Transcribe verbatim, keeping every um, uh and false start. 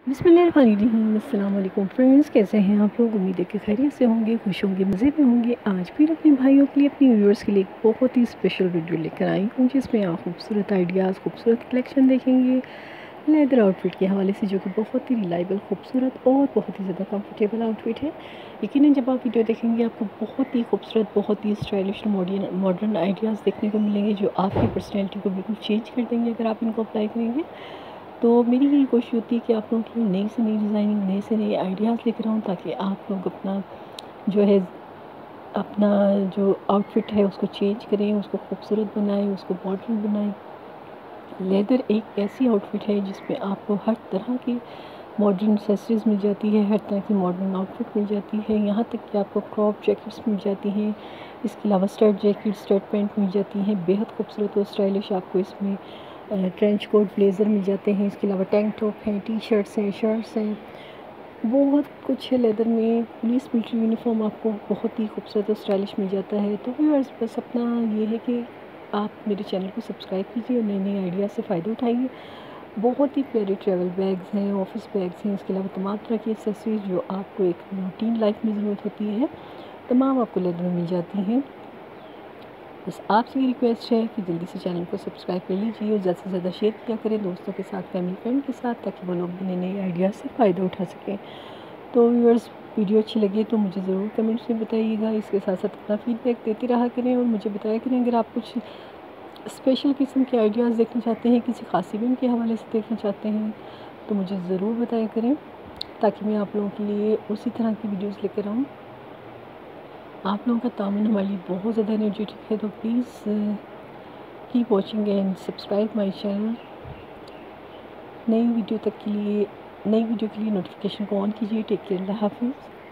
बिस्मिल्लाहिर्रहमानिर्रहीम। अस्सलाम वालेकुम फ्रेंड्स, कैसे हैं आप लोग? उम्मीद है कि खैरियत से होंगे, खुश होंगे, मज़े में होंगे। आज फिर अपने भाइयों के लिए, अपने व्यूअर्स के लिए एक बहुत ही स्पेशल वीडियो लेकर आई हूँ, जिसमें आप खूबसूरत आइडियाज़, खूबसूरत कलेक्शन देखेंगे लेदर आउटफिट के हवाले से, जो कि बहुत ही रिलायबल, खूबसूरत और बहुत ही ज़्यादा कंफर्टेबल आउटफिट है। यकीनन जब आप वीडियो देखेंगे आपको बहुत ही खूबसूरत, बहुत ही स्टाइलिश मॉडर्न मॉडर्न आइडियाज़ देखने को मिलेंगे, जो आपकी पर्सनैलिटी को बिल्कुल चेंज कर देंगे अगर आप इनको अप्लाई करेंगे। तो मेरी यही कोशिश होती है कि आप लोगों के लिए नई से नई डिज़ाइनिंग, नए से नए आइडियाज़ लेकर आऊँ, ताकि आप लोग अपना जो है अपना जो आउटफिट है उसको चेंज करें, उसको खूबसूरत बनाएं, उसको मॉडर्न बनाएं। लेदर एक ऐसी आउटफिट है जिसमें आपको हर तरह की मॉडर्न एक्सेसरीज़ मिल जाती है, हर तरह की मॉडर्न आउटफिट मिल जाती है, यहाँ तक कि आपको क्रॉप जैकेट्स मिल जाती हैं। इसके अलावा स्टर्ट जैकेट, स्टर्ट पैंट मिल जाती हैं, बेहद खूबसूरत और स्टाइलिश आपको इसमें ट्रेंच कोट, ब्लेज़र मिल जाते हैं। इसके अलावा टैंक टॉप हैं, टी शर्ट्स हैं, शर्ट्स हैं, बहुत कुछ है लेदर में। पुलिस मिलिट्री यूनिफॉर्म आपको बहुत ही खूबसूरत और स्टाइलिश मिल जाता है। तो व्यूअर्स, बस अपना ये है कि आप मेरे चैनल को सब्सक्राइब कीजिए और नए नए आइडिया से फ़ायदा उठाइए। बहुत ही प्यारे ट्रैवल बैग्स हैं, ऑफिस बैग्स हैं, इसके अलावा तमाम तरह की एक्सेसरीज जो आपको एक रूटीन लाइफ में ज़रूरत होती है, तमाम आपको लेदर में मिल जाती हैं। बस आपसे ये रिक्वेस्ट है कि जल्दी से चैनल को सब्सक्राइब कर लीजिए और ज़्यादा से ज़्यादा शेयर किया करें दोस्तों के साथ, फैमिली फ्रेंड के साथ, ताकि वो लोग भी नए नए आइडियाज़ से फ़ायदा उठा सकें। तो व्यूअर्स, वीडियो अच्छी लगे तो मुझे ज़रूर कमेंट्स में बताइएगा। इसके साथ साथ अपना फीडबैक देते रहा करें और मुझे बताया करें अगर आप कुछ स्पेशल किस्म के आइडियाज़ देखना चाहते हैं, किसी ख़ास इवेंट के हवाले से देखना चाहते हैं, तो मुझे ज़रूर बताया करें, ताकि मैं आप लोगों के लिए उसी तरह की वीडियोज़ लेकर आऊँ। आप लोगों का ताउन हमारे लिए बहुत ज़्यादा एनर्जेटिक है, तो please keep watching and subscribe my channel. नई वीडियो तक के लिए नई वीडियो के लिए नोटिफिकेशन को ऑन कीजिए। टेक केयर, अल्लाह हाफिज़।